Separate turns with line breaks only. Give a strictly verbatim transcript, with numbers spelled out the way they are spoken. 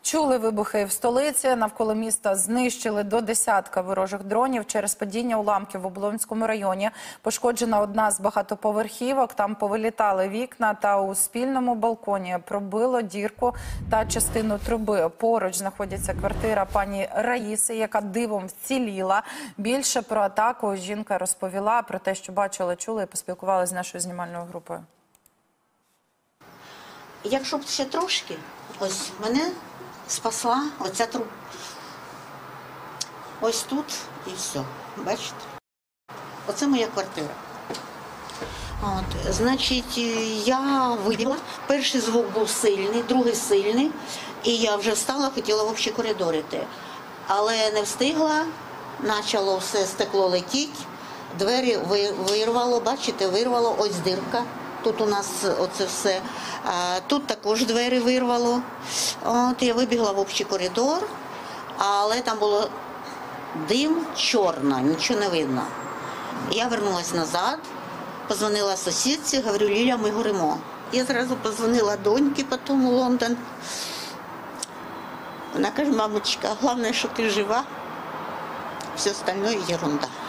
Чули вибухи в столиці. Навколо міста знищили до десятка ворожих дронів. Через падіння уламків в Оболонському районі пошкоджена одна з багатоповерхівок. Там повилітали вікна та у спільному балконі пробило дірку та частину труби. Поруч знаходиться квартира пані Раїси, яка дивом вціліла. Більше про атаку жінка розповіла, про те, що бачила, чула і поспілкувалася з нашою знімальною групою.
Якщо б ще трошки, ось мене спасла оця труба. Ось тут і все. Бачите? Оце моя квартира. От, значить, я вибігла. Перший звук був сильний, другий сильний. І я вже встала, хотіла в общі коридори йти. Але не встигла, почало все стекло летіти, двері вирвало, бачите, вирвало, ось дирка. Тут у нас оце все. А тут також двері вирвало. От, я вибігла в общий коридор, але там було дим чорно, нічого не видно. Я вернулася назад, позвонила сусідці, говорю, Ліля, ми горимо. Я зразу позвонила доньці потім у Лондон. Вона каже, мамочка, головне, що ти жива, все остальное ерунда.